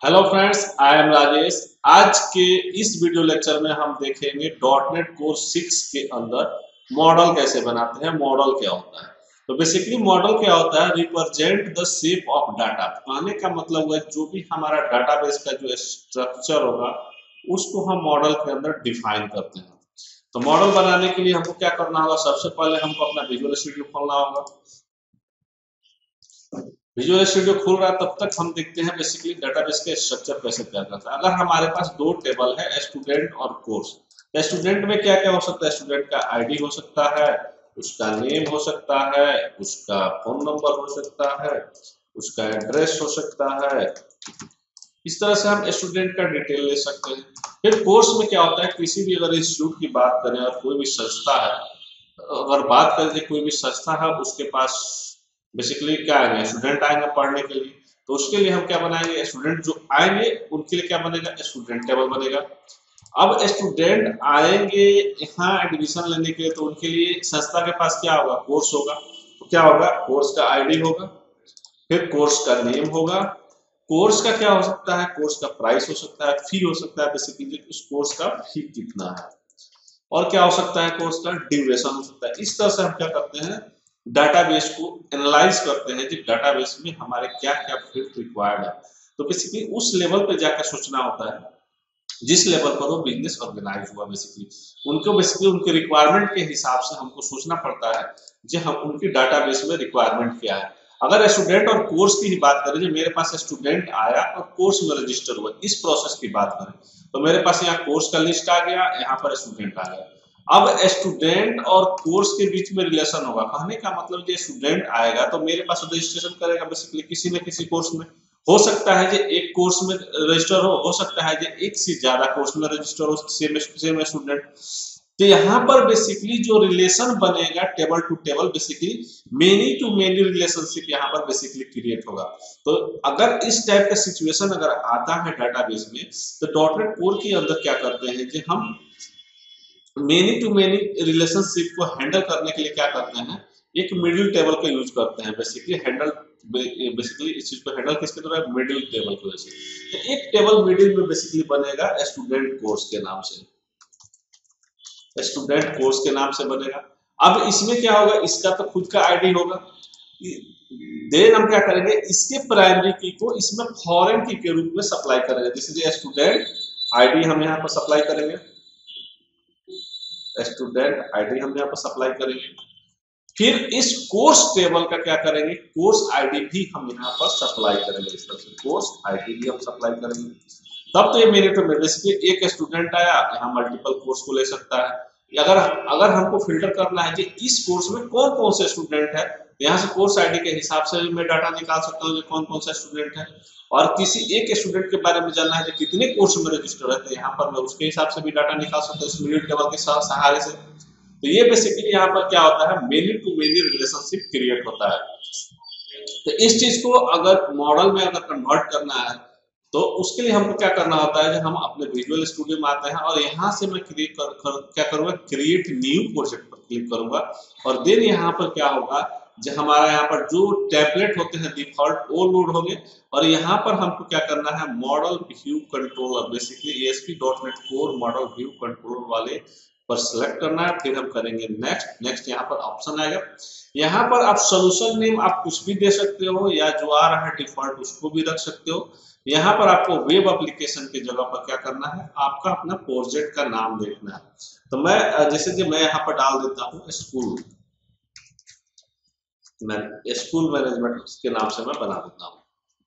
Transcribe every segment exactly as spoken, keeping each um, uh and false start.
Hello friends, I am Rajesh. आज के इस वीडियो लेक्चर में हम देखेंगे डॉट नेट कोर सिक्स के अंदर मॉडल कैसे बनाते हैं। मॉडल क्या होता है? तो बेसिकली मॉडल क्या होता है? Represent the shape of data. कहने का मतलब हुआ जो भी हमारा डाटाबेस का जो स्ट्रक्चर होगा उसको हम मॉडल के अंदर डिफाइन करते हैं। तो मॉडल बनाने के लिए हमको क्या करना होगा? सबसे पहले हमको अपना विजुअल स्टूडियो खोलना होगा। विजुअल स्टूडियो खुल रहा है तब तक हम देखते हैं बेसिकली डाटाबेस का स्ट्रक्चर कैसे तैयार करता है। अगर हमारे पास दो टेबल है, स्टूडेंट और कोर्स, तो स्टूडेंट में क्या क्या हो सकता है? स्टूडेंट का आईडी हो सकता है, उसका नेम हो सकता है, उसका फोन नंबर हो सकता है, उसका एड्रेस हो सकता है। इस तरह से हम स्टूडेंट का डिटेल ले सकते हैं। फिर कोर्स में क्या होता है? किसी भी अगर इंस्टीट्यूट की बात करें और कोई भी संस्था है, अगर बात करें कोई भी संस्था है, उसके पास बेसिकली क्या आएंगे? स्टूडेंट आएंगे पढ़ने के लिए। तो उसके लिए हम क्या बनाएंगे? स्टूडेंट जो आएंगे उनके लिए क्या बनेगा? स्टूडेंट टेबल बनेगा। अब स्टूडेंट आएंगे यहाँ एडमिशन लेने के लिए, तो उनके लिए संस्था के पास क्या होगा? कोर्स होगा। तो क्या होगा? कोर्स का आईडी होगा, फिर कोर्स का नेम होगा, कोर्स का क्या हो सकता है? कोर्स का प्राइस हो सकता है, फी हो सकता है, बेसिकली उस कोर्स का फी कितना है, और क्या हो सकता है? कोर्स का ड्यूरेशन हो सकता है। इस तरह से हम क्या करते हैं? डाटाबेस को एनालाइज करते हैं कि डाटाबेस में हमारे क्या क्या फील्ड रिक्वायर्ड है। तो बेसिकली उस लेवल पे जाकर सोचना होता है जिस लेवल पर वो बिजनेस ऑर्गेनाइज हुआ। बेसिकली उनको बेसिकली उनके रिक्वायरमेंट के हिसाब से हमको सोचना पड़ता है जो हम उनकी डाटाबेस में रिक्वायरमेंट क्या है। अगर स्टूडेंट और कोर्स की ही बात करें, जो मेरे पास स्टूडेंट आया और कोर्स में रजिस्टर हुआ, इस प्रोसेस की बात करें तो मेरे पास यहाँ कोर्स का लिस्ट आ गया, यहाँ पर स्टूडेंट आ गया। अब स्टूडेंट और कोर्स के बीच में रिलेशन होगा। कहने का मतलब जो स्टूडेंट आएगा तो मेरे पास रजिस्ट्रेशन करेगा बेसिकली किसी न किसी कोर्स में। हो सकता है जो एक कोर्स में रजिस्टर हो हो सकता है जो एक से ज्यादा कोर्स में रजिस्टर हो, सेम सेम स्टूडेंट। तो यहाँ पर बेसिकली जो रिलेशन बनेगा table to table, basically many to many relationship यहाँ पर बेसिकली क्रिएट होगा। तो अगर इस टाइप का सिचुएशन अगर आता है डाटाबेस में, तो डॉट नेट कोर के अंदर क्या करते हैं कि हम मेनी टू मेनी रिलेशनशिप को हैंडल करने के लिए क्या करते हैं? एक मिडिल टेबल का यूज करते हैं। बेसिकली हैंडल बेसिकली इस चीज को हैंडल किसके द्वारा? मिडिल टेबल की वजह से। तो एक टेबल मिडिल में बेसिकली बनेगा स्टूडेंट कोर्स के नाम से, स्टूडेंट कोर्स के नाम से बनेगा। अब इसमें क्या होगा? इसका तो खुद का आईडी होगा। देन हम क्या करेंगे? इसके प्राइमरी की को इसमें फॉरेन की के रूप में सप्लाई करेंगे। जैसे स्टूडेंट आईडी हम यहाँ पर सप्लाई करेंगे, स्टूडेंट आईडी हम यहाँ पर सप्लाई करेंगे। फिर इस कोर्स टेबल का क्या करेंगे? कोर्स आईडी भी हम यहाँ पर सप्लाई करेंगे। इस तरह से कोर्स आईडी भी हम सप्लाई करेंगे। तब तो ये मेरे तो बेसिकली एक स्टूडेंट आया, यहाँ मल्टीपल कोर्स को ले सकता है। अगर अगर हमको फिल्टर करना है कि इस कोर्स में कौन कौन से स्टूडेंट है, यहाँ से कोर्स आईडी के हिसाब से मैं डाटा निकाल सकता हूँ कौन कौन सा स्टूडेंट है। और किसी एक स्टूडेंट के बारे में जानना है कि कितने कोर्स में रजिस्टर है, तो यहाँ पर मैं उसके हिसाब से भी डाटा निकाल सकता हूँ इस मिडिल टेबल के सहारे से। तो ये बेसिकली यहाँ पर क्या होता है? Many to many relationship create होता है। तो इस चीज को अगर मॉडल में अगर कन्वर्ट करना है तो उसके लिए हमको क्या करना होता है? जब हम अपने विजुअल स्टूडियो में आते हैं और यहाँ से मैं क्रिएट कर, कर, क्या करूंगा? क्रिएट न्यू प्रोजेक्ट पर क्लिक करूंगा और देन यहाँ पर क्या होगा? जो हमारा यहाँ पर जो टेम्पलेट होते हैं डिफॉल्ट वो लोड होंगे और यहाँ पर हमको क्या करना है? Model view controller, basically ASP dot net core model view controller वाले पर सिलेक्ट करना है। फिर हम करेंगे नेक्स्ट। नेक्स्ट यहाँ पर ऑप्शन आएगा, यहाँ पर आप सोल्यूशन नेम आप कुछ भी दे सकते हो या जो आ रहा है डिफॉल्ट उसको भी रख सकते हो। यहाँ पर आपको वेब एप्लीकेशन की जगह पर क्या करना है? आपका अपना प्रोजेक्ट का नाम देखना है। तो मैं जैसे कि मैं यहाँ पर डाल देता हूँ स्कूल, मैं स्कूल मैनेजमेंट के नाम से मैं बना देता हूँ।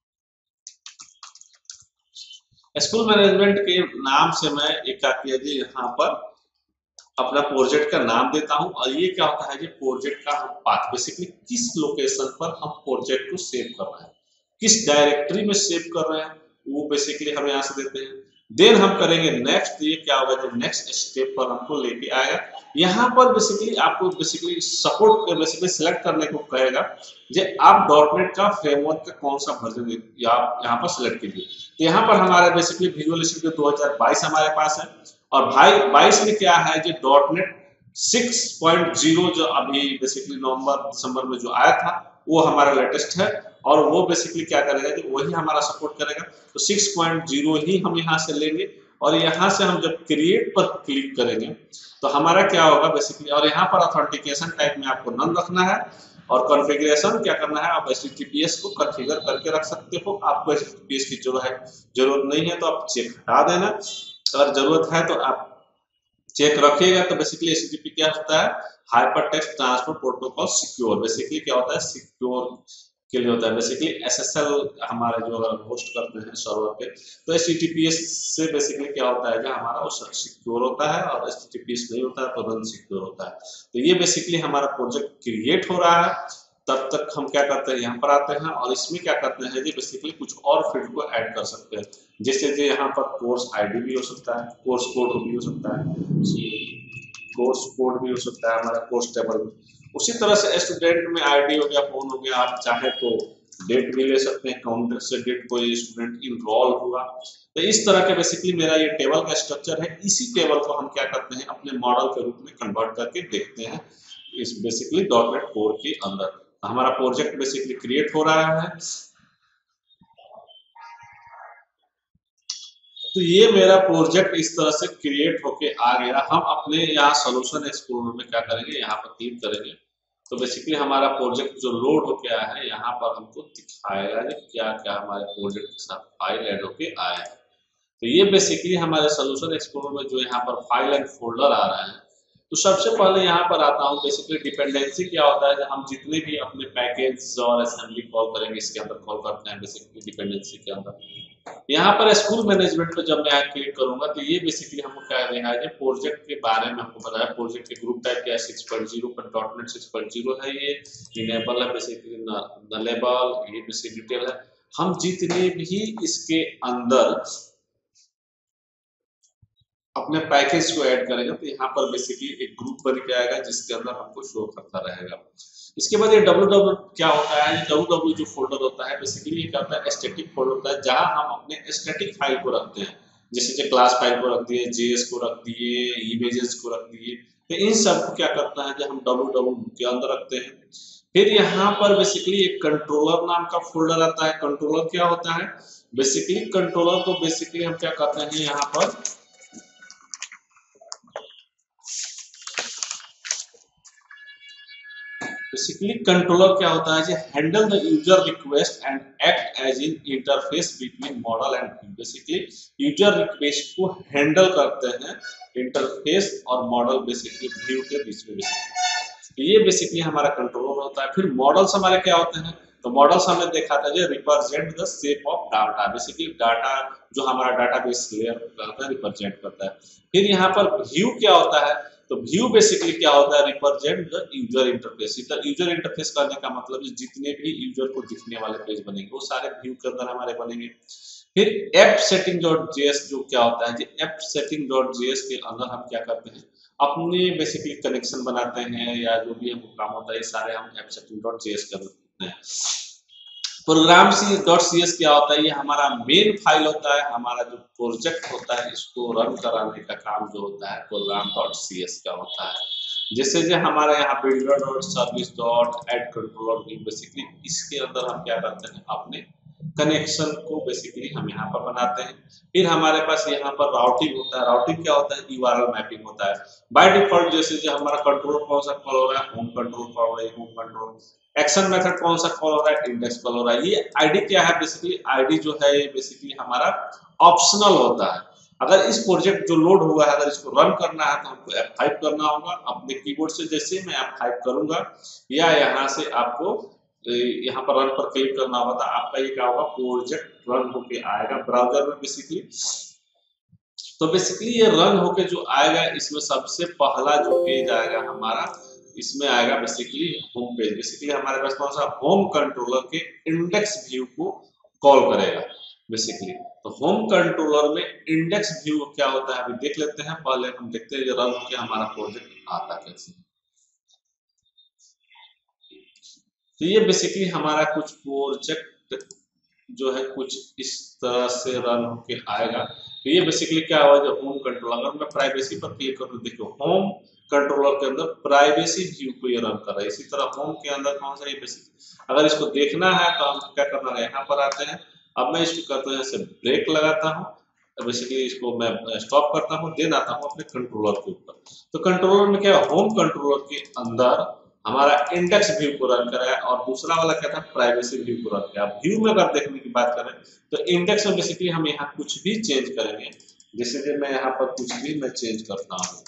स्कूल मैनेजमेंट के नाम से मैं एक क्या किया जी, यहाँ पर अपना प्रोजेक्ट का नाम देता हूं। और ये क्या होता है? ये प्रोजेक्ट का हम पाथ, बेसिकली किस लोकेशन पर हम प्रोजेक्ट को सेव कर रहे हैं, किस डायरेक्टरी में सेव कर रहे हैं, वो बेसिकली हम यहाँ से देते हैं। देन हम करेंगे नेक्स्ट। ये क्या होगा? जो नेक्स्ट स्टेप पर हमको लेके आएगा, यहाँ पर बेसिकली आपको बेसिकली सपोर्ट बेसिकली सिलेक्ट करने को कहेगा जो आप डॉट नेट का फ्रेमवर्क का कौन सा वर्जन यहाँ पर सिलेक्ट कीजिए। तो यहाँ पर हमारा बेसिकली विजुअल स्टूडियो दो हजार बाईस हमारे पास है और भाई बाईस में क्या है? जो dot net six point zero जो अभी बेसिकली नवंबर दिसंबर में जो आया था वो हमारा लेटेस्ट है, और वो बेसिकली क्या करेगा कि वही हमारा सपोर्ट करेगा। तो सिक्स पॉइंट ज़ीरो ही हम यहाँ से लेंगे, और यहाँ से हम जब क्रिएट पर क्लिक करेंगे तो हमारा क्या होगा बेसिकली, और यहाँ पर ऑथेंटिकेशन टाइप में आपको नन रखना है, और कॉन्फ़िगरेशन क्या करना है, आप H T T P S को कॉन्फ़िगर करके रख सकते हो। आपको H T T P S की जो है जरूरत नहीं है तो आप चेक हटा देना, अगर जरूरत है तो आप चेक रखिएगा। तो basically H T T P क्या होता है, hyper text transfer protocol secure. Basically क्या होता है, सिक्योर के लिए होता है। बेसिकली एस एस एल हमारे जो अगर होस्ट करते हैं सर्वर पे, तो H T T P S से बेसिकली क्या होता है कि हमारा वो सिक्योर होता है, और H T T P S नहीं होता है तो नॉन सिक्योर होता है। तो ये बेसिकली हमारा प्रोजेक्ट क्रिएट हो रहा है, तब तक हम क्या करते हैं, यहाँ पर आते हैं और इसमें क्या करते हैं जी बेसिकली कुछ और फील्ड को ऐड कर सकते हैं। जैसे कि यहाँ पर कोर्स आईडी भी हो सकता है, कोर्स कोड भी हो सकता है, कोर्स कोड भी हो सकता है हमारा कोर्स टेबल में। उसी तरह से स्टूडेंट में आईडी हो गया, फोन हो गया, आप चाहे तो डेट भी ले सकते हैं, काउंटर से डेट कोई स्टूडेंट इनरोल हुआ। तो इस तरह के बेसिकली मेरा ये टेबल का स्ट्रक्चर है। इसी टेबल को हम क्या करते हैं, अपने मॉडल के रूप में कन्वर्ट करके देखते हैं इस बेसिकली डॉट नेट कोर के अंदर। हमारा प्रोजेक्ट बेसिकली क्रिएट हो रहा है। तो ये मेरा प्रोजेक्ट इस तरह से क्रिएट होके आ गया। हम अपने यहाँ सोल्यूशन एक्सप्लोरर में क्या करेंगे, यहाँ पर क्लिक करेंगे तो बेसिकली हमारा प्रोजेक्ट जो लोड होके आया है यहाँ पर हमको दिखाएगा कि क्या क्या हमारे प्रोजेक्ट के साथ फाइल ऐड होके आया है। तो ये बेसिकली हमारे सोल्यूशन एक्सप्लोरर में जो यहाँ पर फाइल एंड फोल्डर आ रहा है। तो सबसे पहले यहाँ पर आता हूँ, बेसिकली डिपेंडेंसी क्या होता है, हम जितने भी अपने पैकेज और असेंबली कॉल करेंगे इसके अंदर कॉल करते हैं बेसिकली डिपेंडेंसी के अंदर। यहाँ पर स्कूल मैनेजमेंट पे जब मैं क्लिक करूंगा तो ये बेसिकली हमको क्या देगा है, प्रोजेक्ट के बारे में हमको बताया। प्रोजेक्ट के ग्रुप टाइप क्या है, सिक्स पॉइंट ज़ीरो पर dot net six point zero है, ये इनेबल है बेसिकली, नलेबल, ये बेसिक डिटेल है। हम जितने भी इसके अंदर अपने पैकेज को ऐड करेंगे तो यहाँ पर बेसिकली एक ग्रुप बन के आएगा जिसके अंदर हमको शो करता रहेगा। इसके बाद ये डब्ल्यू डब्ल्यू क्या होता है, डब्ल्यू डब्ल्यू जो फोल्डर होता है बेसिकली ये क्या होता है, स्टैटिक फोल्डर होता है जहां हम अपने स्टैटिक फाइल को रखते हैं। जैसे कि क्लास फाइल को रख दिए, जेएस को रख दिए, इमेजेस को रख दिए। तो इन सब को क्या करता है कि हम डब्ल्यू डब्ल्यू के अंदर रखते हैं। फिर यहाँ पर बेसिकली एक कंट्रोलर नाम का फोल्डर आता है। कंट्रोलर क्या होता है, बेसिकली कंट्रोलर को बेसिकली हम क्या करते हैं यहाँ पर, बेसिकली कंट्रोलर क्या होता है, handle the user request and act as an interface between model and view. Basically user request को हैंडल करते हैं इंटरफेस और मॉडल बेसिकली व्यू के बीच में। बेसिकली ये बेसिकली हमारा कंट्रोलर होता है। फिर मॉडल्स हमारे क्या होते हैं, तो मॉडल्स हमने देखा था जो represent the shape of data. Basically data जो हमारा डाटाबेस लेयर करता है रिप्रेजेंट करता है। फिर यहाँ पर व्यू क्या होता है, तो व्यू बेसिकली क्या होता है, represent the user interface. User interface करने का मतलब जितने भी यूजर को दिखने वाले पेज बनेंगे वो सारे व्यू के अंदर हमारे बनेंगे। फिर ऐप सेटिंग डॉट जेएस जो क्या होता है, ऐप सेटिंग डॉट जेएस के अंदर हम क्या करते हैं, अपने बेसिकली कनेक्शन बनाते हैं या जो भी हमको काम होता है सारे हम ऐप सेटिंग डॉट जेएस करते हैं। Program C dot C S क्या होता है, ये हमारा मेन फाइल होता है। हमारा जो प्रोजेक्ट होता है इसको रन कराने का काम जो होता है प्रोग्राम डॉट सी एस का होता है। जैसे जो हमारे यहाँ builder dot service dot add controller, basically इसके अंदर हम क्या करते हैं, अपने कनेक्शन को बेसिकली हम यहाँ पर बनाते हैं। फिर हमारे पास यहाँ पर राउटिंग होता है। राउटिंग क्या होता है, यूआरएल मैपिंग होता है। बाय डिफॉल्ट जैसे जो हमारा कंट्रोल कौन सा कॉल हो रहा है, होम कंट्रोल कॉल हो रहा है, होम कंट्रोल एक्शन मेथड कौन सा कॉल हो रहा है, इंडेक्स कॉल हो रहा है। ये आईडी क्या है, बेसिकली आईडी जो है ये बेसिकली हमारा ऑप्शनल होता है। अगर इस प्रोजेक्ट जो लोड हुआ है अगर इसको रन करना है तो हमको एफ फाइव करना होगा अपने कीबोर्ड से। जैसे मैं एफ फाइव करूंगा या यहाँ से आपको यहाँ पर रन पर क्लिक करना होगा तो आपका ये क्या होगा, प्रोजेक्ट रन होके आएगा ब्राउजर में बेसिकली। तो बेसिकली ये रन होके जो आएगा इसमें सबसे पहला जो पेज आएगा हमारा, इसमें आएगा बेसिकली होम पेज। बेसिकली हमारे पास कौन सा, होम कंट्रोलर के इंडेक्स व्यू को कॉल करेगा बेसिकली। तो होम कंट्रोलर में इंडेक्स व्यू क्या होता है अभी देख लेते हैं। पहले हम देखते हैं रन होके हमारा प्रोजेक्ट आता कैसे। तो ये बेसिकली हमारा कुछ प्रोजेक्ट जो है कुछ इस तरह से रन होके आएगा। तो ये बेसिकली क्या हुआ, जो होम कंट्रोल, अगर मैं प्राइवेसी पर क्लिक करूँ, देखो होम कंट्रोलर के अंदर प्राइवेसी व्यू को ये रन कर रहा है। इसी तरह होम के अंदर कौन सा ये बेसिक अगर इसको देखना है तो हम क्या करना है, यहाँ पर आते हैं। अब मैं इसको करते हैं जैसे ब्रेक लगाता हूँ, बेसिकली इसको मैं स्टॉप करता हूँ, देन आता हूँ अपने कंट्रोलर के ऊपर। तो कंट्रोलर में क्या, होम कंट्रोलर के अंदर हमारा इंडेक्स व्यू को रन करा है और दूसरा वाला क्या था, प्राइवेसी व्यू को रन किया। व्यू में अगर देखने की बात करें तो इंडेक्स में बेसिकली हम यहाँ कुछ भी चेंज करेंगे, जैसे कि मैं यहाँ पर कुछ भी मैं चेंज करता हूँ,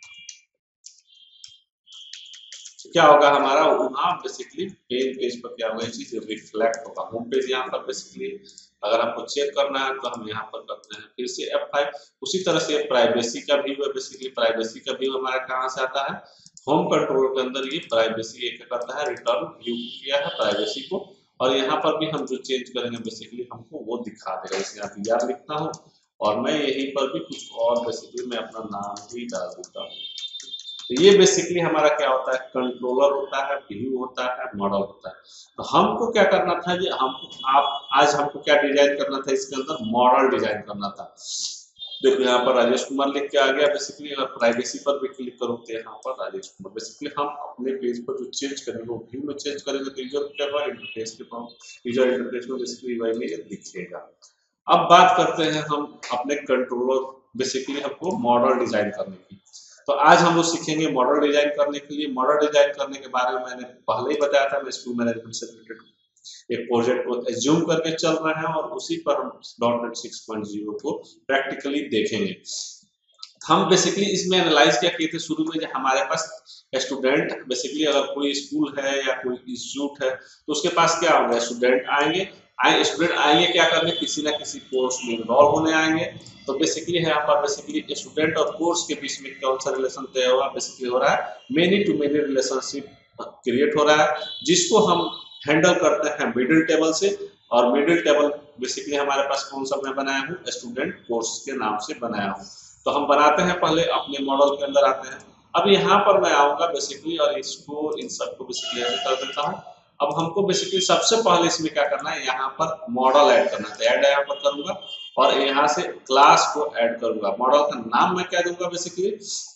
क्या होगा हमारा वहाँ बेसिकली मेन पेज पर क्या होगा, चीज रिफ्लेक्ट होगा। होम पेज यहाँ पर बेसिकली अगर हमको चेक करना है तो हम यहाँ पर करते हैं फिर से एफ फाइव। उसी तरह से प्राइवेसी का व्यू है, बेसिकली प्राइवेसी का व्यू हमारा कहाँ से आता है, होम कंट्रोल के अंदर ये प्राइवेसी एक करता है, रिटर्न व्यू किया है प्राइवेसी को, और यहाँ पर भी हम जो चेंज करेंगे बेसिकली हमको वो दिखा देगा। इसे यहाँ याद लिखता हूँ और मैं यहीं पर भी कुछ और बेसिकली मैं अपना नाम भी डाल देता हूँ। तो ये बेसिकली हमारा क्या होता है, कंट्रोलर होता है, व्यू होता है, मॉडल होता है। तो हमको क्या करना था, ये हमको आप आज हमको क्या डिजाइन करना था, इसके अंदर मॉडल डिजाइन करना था। देखो यहाँ पर राजेश कुमार लिख के आ गया। बेसिकली अगर प्राइवेसी पर भी क्लिक करो तो यहाँ पर राजेश कुमार, बेसिकली हम अपने पेज पर जो चेंज करेंगे वो व्यू में चेंज करेंगे तो यूजर क्या होगा, इंटरफेस के पास यूजर इंटरफेस में बेसिकली वही में दिखेगा। अब बात करते हैं हम अपने कंट्रोलर, बेसिकली हमको मॉडल डिजाइन करने की। तो आज हम लोग सीखेंगे मॉडल डिजाइन करने के लिए। मॉडल डिजाइन करने के बारे में मैंने पहले ही बताया था, मैं स्कूल मैनेजमेंट से रिलेटेड एक प्रोजेक्ट को एज्यूम करके चल रहे हैं और उसी पर हम dot net six point zero को प्रैक्टिकली देखेंगे। हम बेसिकली इसमें एनालाइज क्या किए थे शुरू में, जब हमारे पास स्टूडेंट बेसिकली अगर कोई स्कूल है या कोई इंस्टीट्यूट है तो उसके पास क्या होगा, स्टूडेंट आएंगे आए स्टूडेंट आएंगे क्या करने, किसी ना किसी कोर्स में इन्वॉल्व होने आएंगे। तो बेसिकली है यहाँ पर बेसिकली स्टूडेंट और कोर्स के बीच में कौन सा रिलेशन तय होगा, बेसिकली हो रहा है many to many relationship create हो रहा है, जिसको हम हैंडल करते हैं मिडिल टेबल से। और मिडिल टेबल बेसिकली हमारे पास कौन सा मैं बनाया हूँ, स्टूडेंट कोर्स के नाम से बनाया हूँ। तो हम बनाते हैं, पहले अपने मॉडल के अंदर आते हैं। अब यहाँ पर मैं आऊंगा बेसिकली और इसको इन सबको बेसिकली ऐसे कर देता हूँ। अब हमको बेसिकली सबसे पहले इसमें क्या करना है, यहाँ पर मॉडल ऐड करना है। ऐड यहाँ पर करूंगा और यहाँ से क्लास को ऐड करूंगा। मॉडल का नाम मैं क्या दूंगा, बेसिकली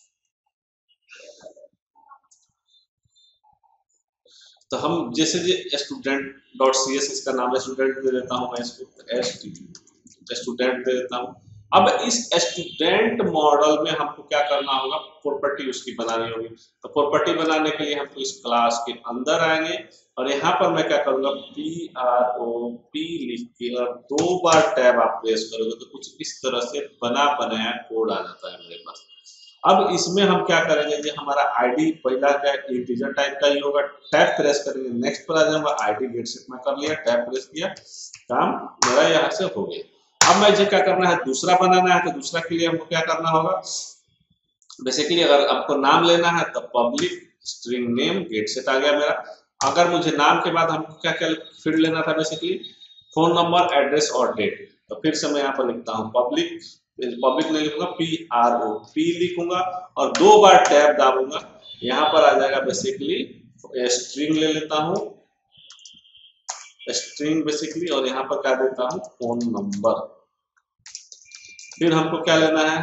तो हम जैसे ये स्टूडेंट डॉट सी एस इसका नाम है, स्टूडेंट दे देता हूँ मैं इसको, एस स्टूडेंट दे देता हूँ। अब इस स्टूडेंट मॉडल में हमको क्या करना होगा, प्रॉपर्टी उसकी बनानी होगी। तो प्रॉपर्टी बनाने के लिए हमको इस क्लास के अंदर आएंगे और यहाँ पर मैं क्या करूंगा, पी आर ओ पी लिख के और दो बार टैब आप प्रेस करोगे तो कुछ इस तरह से बना बनाया कोड आ जाता है मेरे पास। अब इसमें हम क्या करेंगे, ये हमारा आईडी पहला क्या इंटीजर टाइप का ही होगा। टैब प्रेस करेंगे, नेक्स्ट पर आ जाऊंगा, आईडी गेट सेट में कर लिया, टैब प्रेस किया, काम मेरा यहाँ से हो गया। अब मुझे क्या करना है, दूसरा बनाना है। तो दूसरा के लिए हमको क्या करना होगा, बेसिकली अगर आपको नाम लेना है तो public string name get set आ गया मेरा। अगर मुझे नाम के बाद हमको क्या क्या फील्ड लेना था, बेसिकली फोन नंबर, एड्रेस और डेट। तो फिर से मैं यहाँ पर लिखता हूँ पब्लिक, पब्लिक नहीं लिखूंगा, पी आर ओ पी लिखूंगा और दो बार टैब दाबूंगा। यहाँ पर आ जाएगा बेसिकली स्ट्रिंग ले लेता हूँ, स्ट्रिंग बेसिकली, और यहाँ पर क्या देता हूँ, फोन नंबर। फिर हमको क्या लेना है,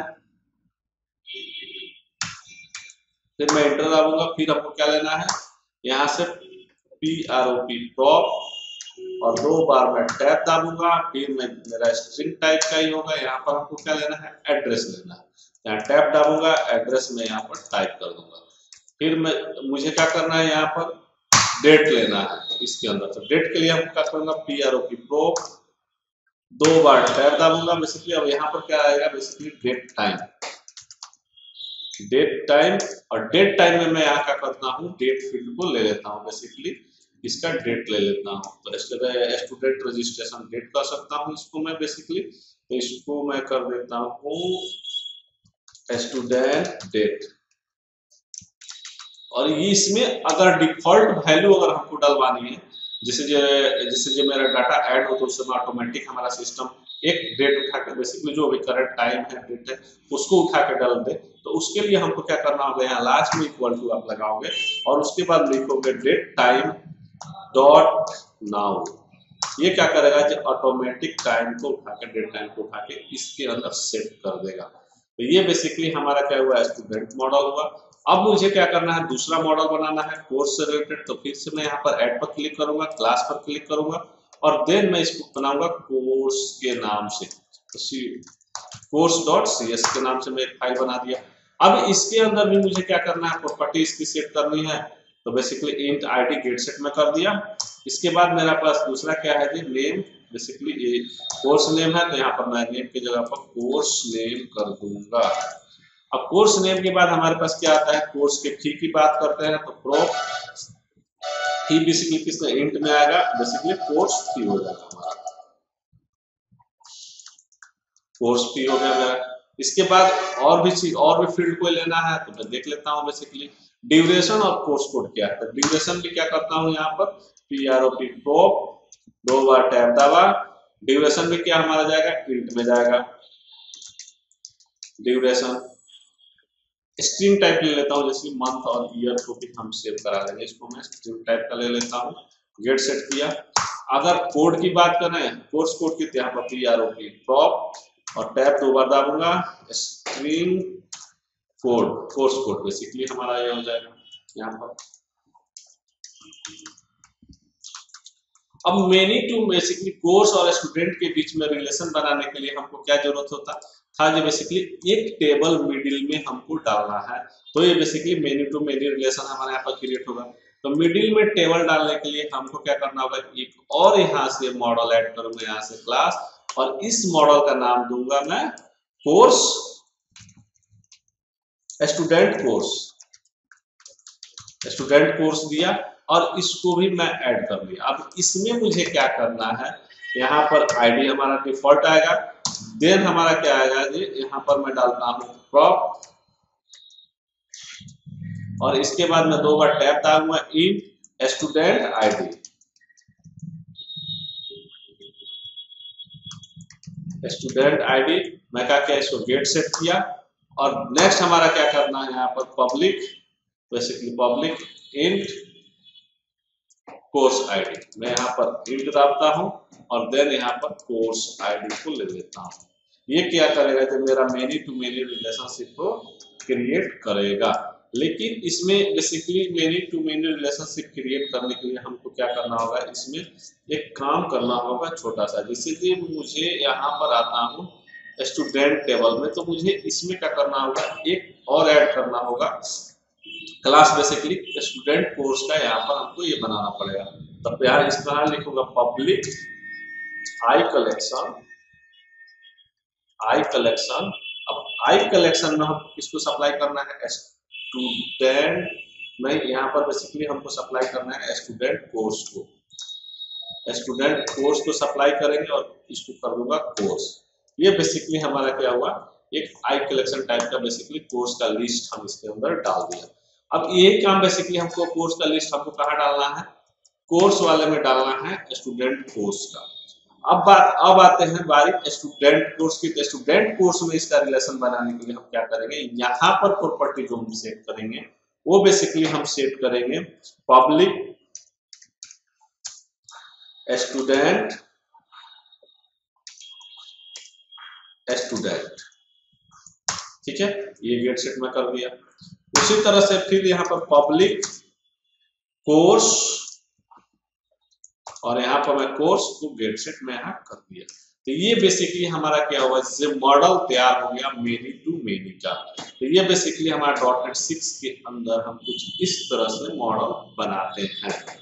फिर मैं एंटर दाबूंगा। फिर हमको क्या लेना है, यहाँ से P R O P prop और दो बार मैं टैब दाबूंगा। फिर मैं मेरा स्ट्रिंग टाइप का ही होगा। यहाँ पर हमको क्या लेना है, एड्रेस लेना है। यहाँ टैब दाबूंगा, एड्रेस में यहाँ पर टाइप कर दूंगा। फिर मैं मुझे क्या करना है, यहाँ पर डेट लेना है इसके अंदर। तो डेट के लिए हम क्या करूंगा, P R O P pro दो बार टैब दाबूंगा बेसिकली। अब यहाँ पर क्या आएगा, basically date time, date time. और डेट टाइम में मैं यहाँ क्या करता हूँ, डेट फील्ड को ले लेता हूँ, बेसिकली इसका डेट ले लेता हूँ। तो स्टूडेंट रजिस्ट्रेशन डेट कर सकता हूँ इसको मैं बेसिकली। तो इसको मैं कर देता हूँ स्टूडेंट डेट। और इसमें अगर डिफॉल्ट वैल्यू अगर हमको डलवानी है, जैसे जो जैसे जो मेरा डाटा ऐड हो तो उस समय ऑटोमेटिक हमारा सिस्टम एक डेट उठा के बेसिकली जो भी करंट टाइम है, डेट है, उसको उठा के डाल दे। तो उसके लिए हमको क्या करना होगा, यहाँ लास्ट में इक्वल टू आप लगाओगे और उसके बाद लिखोगे डेट टाइम डॉट नाउ। ये क्या करेगा, जो ऑटोमेटिक टाइम को उठा के, डेट टाइम को उठा के इसके अंदर सेट कर देगा। तो ये बेसिकली हमारा क्या हुआ, स्टूडेंट मॉडल हुआ। अब मुझे क्या करना है, दूसरा मॉडल बनाना है कोर्स से रिलेटेड। तो फिर से मैं यहाँ पर ऐड पर क्लिक करूंगा, क्लास पर क्लिक करूंगा और देन मैं इसको बनाऊंगा कोर्स के नाम से। तो कोर्स डॉट सी एस के नाम से मैं एक फाइल बना दिया। अब इसके अंदर भी मुझे क्या करना है, प्रॉपर्टी इसकी सेट करनी है। तो basically int ID get set में कर दिया। इसके बाद मेरा पास दूसरा क्या है जी, नेम। बेसिकली ये कोर्स नेम है, तो यहाँ पर मैं नेम की जगह पर कोर्स नेम कर दूंगा। अब कोर्स नेम के बाद हमारे पास क्या आता है, कोर्स के फी की बात करते हैं। तो प्रो फी बेसिकली किसमें, इंट में आएगा। बेसिकली कोर्स फी हो जाएगा हमारा, कोर्स फी हो गया मेरा। इसके बाद और भी चीज, और भी फील्ड को लेना है तो मैं देख लेता हूँ। बेसिकली ड्यूरेशन और कोर्स कोड क्या है। तो ड्यूरेशन भी क्या करता हूँ यहाँ पर, P R O P prop, दो बार टैब दबा। ड्यूरेशन भी क्या हमारा जाएगा, इंट में जाएगा ड्यूरेशन। स्ट्रिंग टाइप ले लेता हूँ, जैसे मंथ और ईयर को भी हम सेव करा लेंगे। इसको मैं स्ट्रिंग टाइप का ले लेता हूँ, गेट सेट किया। अगर कोड की बात करें, कोर्स कोड की, यहाँ पर P R O P prop और टैब दो बार दाबूंगा, string code, course code basically हमारा ये हो जाएगा यहाँ पर। अब मेनी टू बेसिकली कोर्स और स्टूडेंट के बीच में रिलेशन बनाने के लिए हमको क्या जरूरत होता था, जो बेसिकली एक टेबल मिडिल में हमको डालना है। तो ये basically many to many relation हमारे यहाँ पर क्रिएट होगा। तो मिडिल में टेबल डालने के लिए हमको क्या करना होगा, एक और यहाँ से मॉडल ऐड करूंगा, यहाँ से क्लास, और इस मॉडल का नाम दूंगा मैं course student course. Student course दिया और इसको भी मैं ऐड कर लिया। अब इसमें मुझे क्या करना है, यहाँ पर आईडी हमारा डिफॉल्ट आएगा। देन हमारा क्या आएगा जी, यहाँ पर मैं डालता हूँ प्रॉप और इसके बाद मैं दो बार टैब दाबूंगा, int student ID. Student ID मैं क्या किया, इसको गेट सेट किया। और नेक्स्ट हमारा क्या करना है, यहाँ पर public, basically public int course ID. मैं यहाँ पर इंट दाबता हूँ और देन यहाँ पर कोर्स आईडी को ले लेता हूँ। ये क्या करेगा, जो मेरा मेनी टू मेनी रिलेशनशिप को क्रिएट करेगा। लेकिन इसमें basically many to many relationship create करने के लिए हमको क्या करना होगा, इसमें एक काम करना होगा छोटा सा। जैसे कि मुझे यहाँ पर आता हूँ स्टूडेंट टेबल में, तो मुझे इसमें क्या करना होगा, एक और ऐड करना होगा क्लास, बेसिकली स्टूडेंट कोर्स का। यहाँ पर हमको ये बनाना पड़ेगा। तब यहाँ इस तरह लिखूंगा public I collection, I collection. अब आई कलेक्शन में हम इसको सप्लाई करना है स्टूडेंट में, यहाँ पर बेसिकली हमको सप्लाई करना है स्टूडेंट कोर्स को। स्टूडेंट कोर्स को सप्लाई करेंगे और इसको कर दूंगा कोर्स। ये बेसिकली हमारा क्या हुआ, एक आई कलेक्शन टाइप का बेसिकली कोर्स का लिस्ट हम इसके अंदर डाल दिया। अब यही काम बेसिकली हमको कोर्स का लिस्ट हमको कहाँ डालना है, कोर्स वाले में डालना है स्टूडेंट कोर्स का। अब बात अब आते हैं बारी स्टूडेंट कोर्स की। तो स्टूडेंट कोर्स में इसका रिलेशन बनाने के लिए हम क्या करेंगे, यहाँ पर प्रॉपर्टी जो हम सेट करेंगे वो बेसिकली हम सेट करेंगे पब्लिक स्टूडेंट स्टूडेंट। ठीक है, ये गेट सेट में कर दिया। उसी तरह से फिर यहाँ पर पब्लिक कोर्स और यहाँ पर मैं कोर्स को गेट सेट में यहाँ कर दिया। तो ये बेसिकली हमारा क्या हुआ, जिससे मॉडल तैयार हो गया मेनी टू मेनी का। तो ये बेसिकली हमारा डॉट नेट सिक्स के अंदर हम कुछ इस तरह से मॉडल बनाते हैं।